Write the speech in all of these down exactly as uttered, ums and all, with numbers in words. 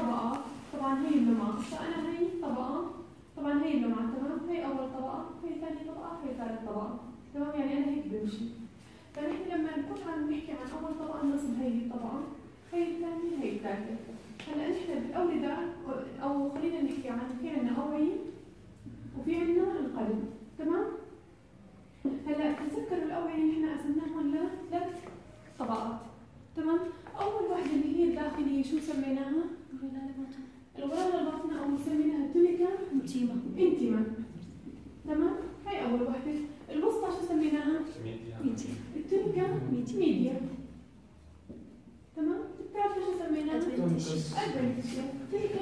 طبقات، طبعا هي اللمعات، فانا هي طبقه، طبعا هي اللمعات تمام، هي اول طبقه، هي ثاني طبقه، هي ثالث طبقه، تمام. يعني انا هيك بمشي. فنحن لما نكون عم نحكي عن اول طبقه نصب هي الطبقه، هي الثانيه، هي الثالثه. هلا نحن بالاوعيه او خلينا نحكي عن في عندنا اوعيه وفي عندنا القلب، تمام؟ هلا تذكروا الاوعيه نحن قسمناهم لثلاث طبقات، تمام؟ اول وحده اللي هي الداخليه شو سميناها؟ الغلاله الباطنه او سميناها تونيكا انتيما انتيما، تمام؟ هي اول وحده. الوسطى شو سميناها؟ ميديا. التونيكا ميديا، تمام؟ الثالثه شو سميناها؟ ادفنتيشيا. التونيكا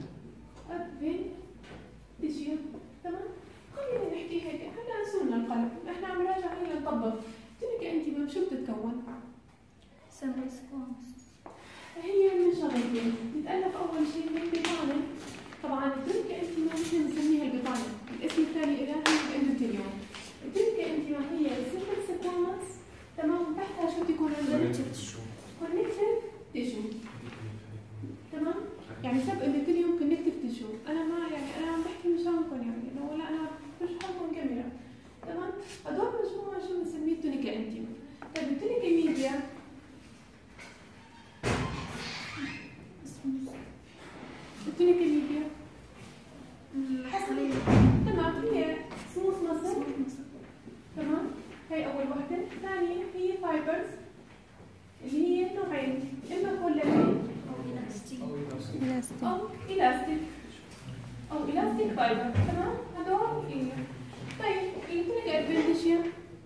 ادفنتيشيا، تمام؟ خلينا نحكي هيك. هلا نسولنا القلب، احنا عم نراجع هي نطبق. التونيكا انتيما شو بتتكون؟ سمبل سكوامس. هي من شغلتين، بتتألف أول شيء من بطانة. طبعاً التونيكا انتيما نحن بنسميها البطانة، الاسم الثاني لها هي الاندوثيليوم. التونيكا انتيما هي السمبل سكوامس، تمام؟ وتحتها شو بيكون عندنا؟ كونكتيف تيشو. كونكتيف تيشو، تمام؟ يعني سب اندوثيليوم كونكتيف تيشو. أنا ما يعني أنا عم بحكي مشانكم يعني إنه لا أنا بشرح لكم كاميرا، تمام؟ هدول مجموعة شو بنسميه التونيكا انتيما. طيب التونيكا ميديا التونيكا ميديا الحصرية، تمام؟ هي سموث مصر، تمام؟ هي أول وحدة. الثانية هي فايبرز اللي هي نوعين، إما كولاجين أو إلاستيك أو إلاستيك أو إلاستيك فايبر، تمام؟ هدول هي. طيب التونيكا ادفنتيشيا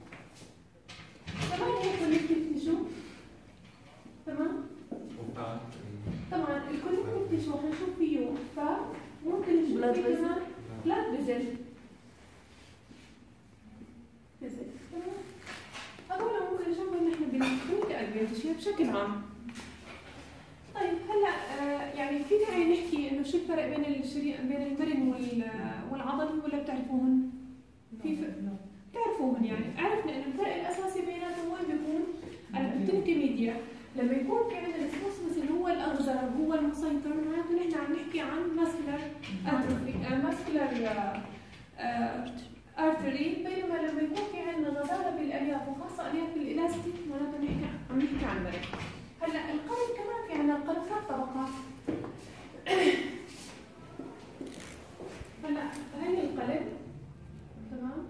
طبعا هي كونكتيف تيشو، تمام؟ طبعا الكونكتيف تيشو حنشوف فيه فات، ممكن نشوف فيه كمان بلاد فيزل فيزل، تمام؟ هذول ممكن نشوفهم نحن بالتونيكا ادفنتيشيا بشكل عام. طيب هلا آه يعني في داعي نحكي انه شو الفرق بين الشريان بين المرن والعضلي ولا بتعرفوهن؟ في فرق بتعرفوهن يعني. عرفنا انه الفرق الاساسي بيناتهم وين بيكون؟ التونيكا ميديا لما يكون في عندنا السموث اللي هو الاغزر هو المسيطر، معناته نحن عم نحكي عن ماسكولار اتروفي ماسكولار ارتري، بينما لما يكون في عندنا غزاره بالالياف وخاصه الياف الالاستيك معناته نحكي عم نحكي عن مرن. هلا القلب كمان في عندنا القلب ثلاث طبقات. هلا هي القلب، تمام؟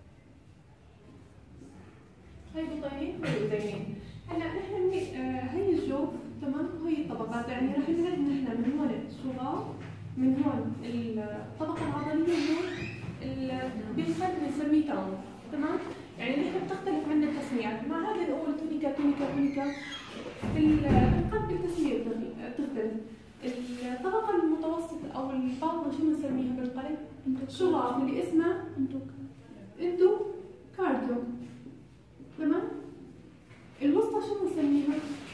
هي بطين وهي بطينين. هلا نحن آه هي الجوف، تمام؟ وهي الطبقات، يعني رح نعد نحن من هون الشغاف، من هون الطبقه العضليه، هون بالقلب بنسميه تاون، تمام؟ يعني نحن بتختلف عنا التسميات، مع هذا نقول تونيكا تونيكا تونيكا. في القلب التسميه بتختلف. الطبقه المتوسطه او الباطنه شو بنسميها بالقلب؟ شغاف اللي اسمها اندو كارديو، تمام؟ الوسطى شو بنسميها؟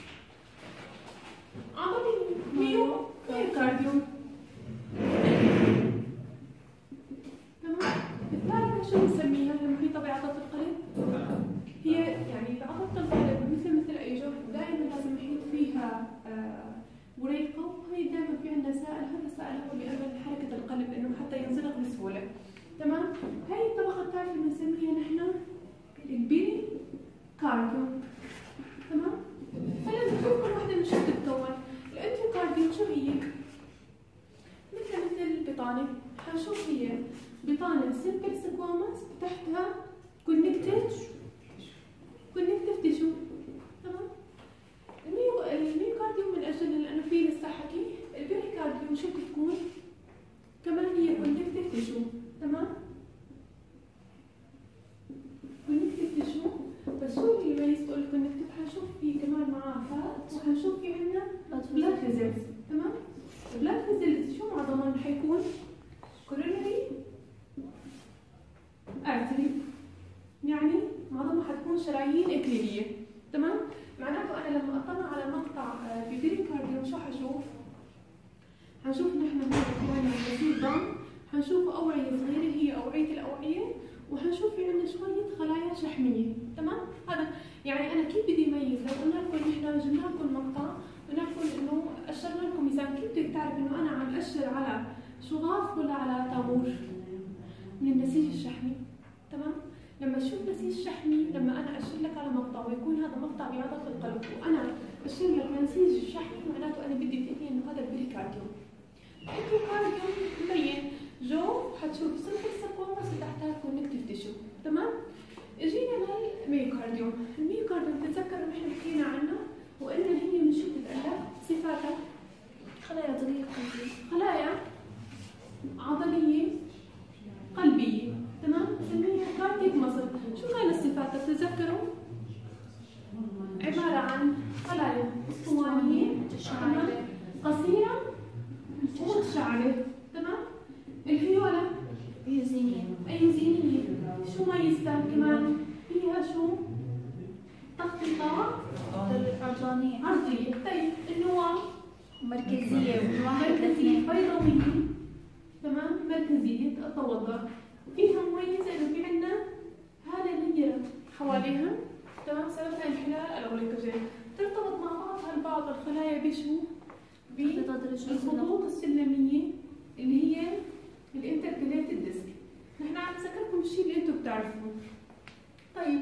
عضلي ميو ميوكارديوم، تمام؟ الثالثة شو بنسميها المحيطة بعضلة القلب؟ هي يعني بعضلة القلب مثل مثل أي جوف دائما لازم نحيط فيها آه وريقة، وهي دائما في عندنا سائل، هذا السائل هو اللي بيعمل حركة القلب إنه حتى ينزلق بسهولة، تمام؟ هاي الطبقة الثالثة بنسميها نحن البيري كارديوم، تمام؟ هلا نشوف كل وحدة من شو بتتكون. الانتروكارديوم شو هي؟ مثل مثل البطانة، حنشوف هي بطانة سمبل سكوامس تحتها كونكتيف كونكتيف تيشو، تمام؟ الميو الميوكارديوم من أجل لأنه فيه لسه حكي. البيريكارديوم شو بتكون؟ كمان هي كونكتيف تيشو، تمام؟ كونكتيف تيشو، بس شو اللي يميز تقول كونكتيف؟ حنشوف فيه كمان معاه فات، وحنشوف في عندنا بلاد فيزلز، تمام؟ بلاد فيزلز شو معظمهم حيكون؟ كورونري ارتري، يعني معظمها حتكون شرايين اكليليه، تمام؟ معناته انا لما اطلع على مقطع ببيريكارديوم شو حشوف؟ حنشوف نحن هون في عندنا كثير دم، حنشوف اوعيه صغيره اللي هي اوعيه الاوعيه، وحنشوف في عندنا شويه خلايا شحميه، تمام؟ هذا يعني انا كيف بدي اميز؟ لو قلنا لكم نحن جبنا لكم مقطع قلنا لكم انه أشرنا لكم مثال. كيف بدك تعرف إنه أنا عم أشر على شغاف ولا على طابور؟ من النسيج الشحمي. تمام؟ لما تشوف نسيج شحمي، لما أنا أشر لك على مقطع ويكون هذا مقطع بعضلة القلب وأنا أشر لك نسيج الشحمي، معناته أنا بدي تقولي إنه هذا البريكارديوم. البريكارديوم مبين جوف، حتشوف سمبل سكومس وتحتها كونكتيف تيشو. تمام؟ اجينا للميوكارديوم. الميوكارديوم تتذكروا نحن حكينا عنه وقلنا هي من شو بتتألف؟ صفاتها خلايا عضلية قلبية. خلايا عضلية قلبية. تمام؟ بنسميها كارديك ماسل. شو هاي الصفات؟ تتذكروا؟ عبارة عن خلايا اسطوانية قصيرة ومتشعبة. تمام؟ الهيولة يوزينية. أيوزينية. شو ميزتها كمان؟ فيها شو؟ تخطيطات عضلانية عرضية. طيب النواة مركزية واحد مركزية اثنين. بيضاوية. تمام؟ مركزية التوضع. فيها مميزة إنه في عندنا هالة نيرة حواليها. تمام؟ سببها انحلال الأوليكوجين. ترتبط مع بعضها البعض الخلايا بشو؟ بالخطوط السلمية اللي هي الانتركليتد ديسك. نحن عم نذكركم الشيء اللي انتم بتعرفوه. طيب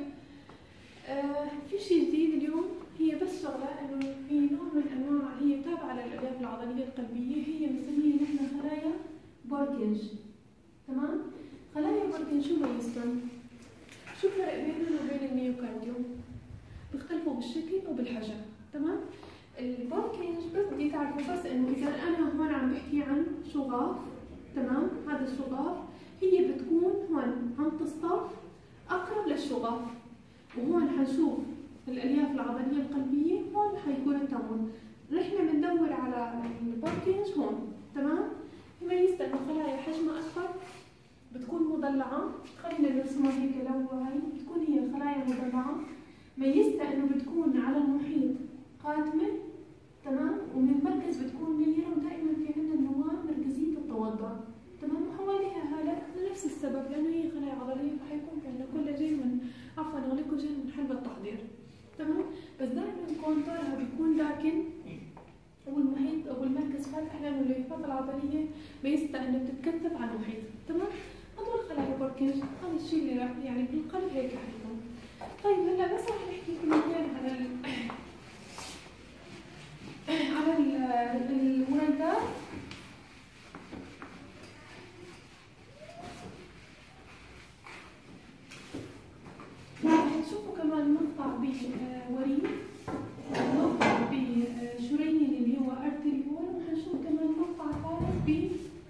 آه في شيء جديد اليوم، هي بس شغله انه في نوع من انواع هي تابعه للالياف العضليه القلبيه، هي بنسميها نحن خلايا بوركنج. تمام؟ خلايا بوركنج شو ميزتهم؟ شو الفرق بينهم وبين الميوكارديوم؟ بيختلفوا بالشكل وبالحجم. تمام؟ البوركنج بس بدي تعرفوا بس انه اذا انا هون عم بحكي عن شغاف، تمام؟ هذا الشغاف هي بتكون هون عم تصطف اقرب للشغاف، وهون حنشوف الالياف العضليه القلبيه، هون حيكون التمون. نحن بندور على البوركنج هون. تمام؟ ميزتها انه خلايا حجمها اكبر، بتكون مضلعه. خلينا نرسمها هيك لو هي بتكون هي خلايا مضلعه. ميزتها انه بتكون على المحيط قاتمه. تمام؟ ومن المركز بتكون نيره، ودائما في عندنا النواه مركزيه التوضع. تمام؟ وحواليها هالة لنفس السبب، لانه هي خلايا عضليه فحيكون في عندنا كولاجين من عفوا غليكوجين من حلب التحضير. تمام؟ بس دائما كونتورها بيكون داكن والمحيط او المركز فاتح، لانه الليفات العضليه ميزتها انها بتتكثف على المحيط. تمام؟ هدول خلايا بوركنج، هذا الشيء اللي راح يعني بالقلب هيك حيكون. طيب هلا بس رح نحكي كلمتين على ال على الوريدات. هتشوفوا كمان مقطع بوريد، مقطع بشريين اللي هو ارتريول، وحنشوف كمان مقطع ثالث ب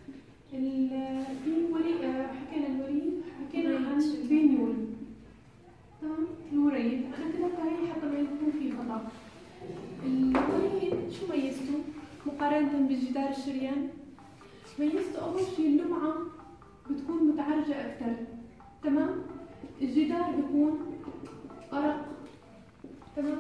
الوريد. حكينا الوريد، حكينا عن الفينيول. تمام؟ الوريد انا كتبتها هي حتى ما يكون في خطا. الوريد شو ميزته مقارنة بالجدار الشريان؟ ميزته أول شيء اللمعة بتكون متعرجة أكثر. تمام؟ الجدار بيكون أرق. تمام؟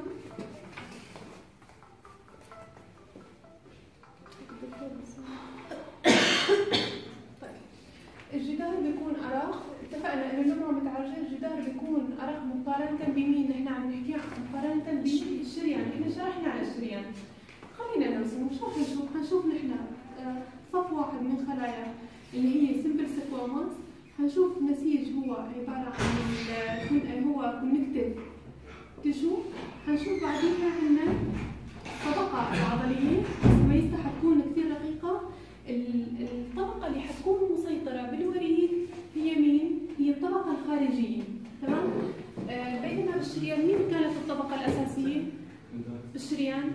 طيب الجدار بيكون أرق. اتفقنا إنه اللمعة متعرجة، الجدار بيكون أرق مقارنة بمين؟ نحن عم نحكي مقارنة بالشريان. احنا شرحنا على الشريان. خلينا نرسم. شو حنشوف؟ حنشوف نحن صف واحد من خلايا اللي هي سمبل سكواموس. حنشوف نسيج هو عبارة عن هو كونكتيف تشو. حنشوف بعديها عندنا طبقة عضلية ميزتها حتكون كثير رقيقة. الطبقة اللي حتكون مسيطرة بالوريد هي مين؟ هي الطبقة الخارجية. تمام؟ آه بينما بالشريان مين كانت الطبقة الأساسية؟ بالشريان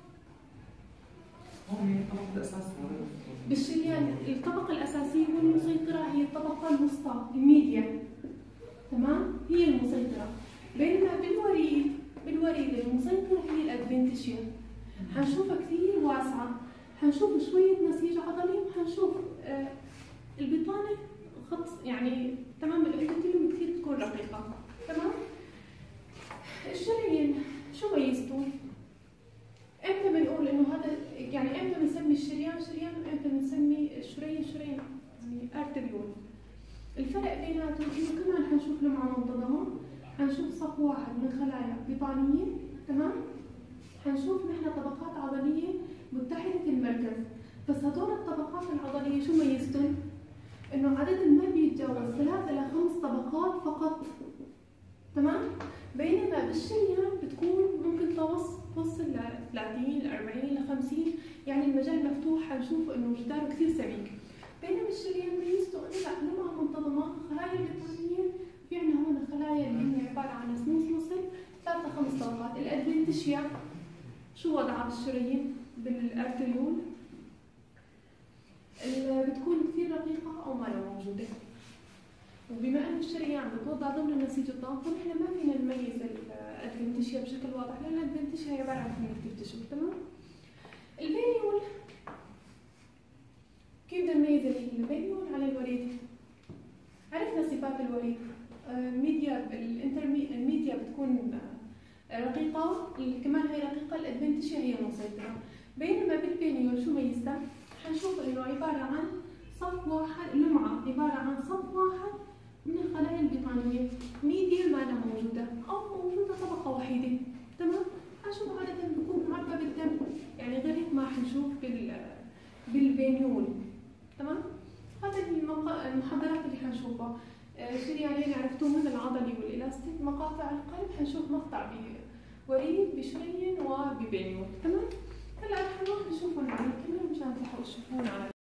بالشريان الطبقة الأساسية والمسيطرة هي الطبقة الوسطى الميديا. تمام؟ هي المسيطرة. بينما بالوريد بالوريد المسيطرة هي الأدفنتيشيا. حنشوفها كثير واسعة. حنشوف شوية نسيج عضلي، وحنشوف آه البطانة خط يعني. تمام؟ الأندوثيليوم كثير تكون رقيقة. تمام؟ الشرايين شو ميزته؟ امتى بنقول انه هذا يعني امتى بنسمي الشريان شريان وامتى بنسمي الشريين شريان يعني ارتريول؟ الفرق بيناتهم انه كمان حنشوف لمعة منتظمة، حنشوف صف واحد من خلايا بطانية. تمام؟ حنشوف نحن طبقات عضلية متحدة المركز. بس هدول الطبقات العضلية شو ميزتن؟ إنه عددهم ما بيتجاوز ثلاث إلى خمس طبقات فقط، تمام؟ بينما بالشريان بتكون ممكن توصل توصل ل ثلاثين ل أربعين ل خمسين، يعني المجال مفتوح، حنشوف إنه جداره كثير سميك. بينما الشريان ميزته إنه لا لمعة منتظمة، خلايا البطانية في عندنا هون خلايا اللي هي عبارة عن سموث مصل ثلاث خمس طبقات. الأدفنتيشيا شو وضعها بالشرايين بالأرتريول؟ بتكون كثير رقيقة أو ما موجودة. وبما أن الشريان بتوضع ضمن النسيج الضغط، نحن ما فينا نميز الأدفنتيشيا بشكل واضح، لأن الأدفنتيشيا هي عبارة عن كونكتيف تيشو، تمام؟ الفينيول كيف بدنا نميز الفينيول على الوريد؟ عرفنا صفات الوريد. آه ميديا الميديا بتكون آه رقيقة، كمان هي رقيقة، الأدفنتيشيا هي مسيطرة. بينما بالفينيول شو ميزتها؟ حنشوف إنه عبارة عن صف واحد، لمعة عبارة عن صف واحد من الخلايا البطانية، ميديا ما لها موجودة أو موجودة طبقة وحيدة، تمام؟ حنشوف عادة بيكون معبى بالدم، يعني غير هيك ما حنشوف بال بالفينيول، تمام؟ هذا المحاضرات اللي حنشوفها. شريانين عرفتوهم العضلي والإلاستيك، مقاطع القلب حنشوف مقطع بوريد بشريان وبفينيول، تمام؟ هلا حنروح نشوفهم على الكاميرا مشان تلحقوا تشوفون على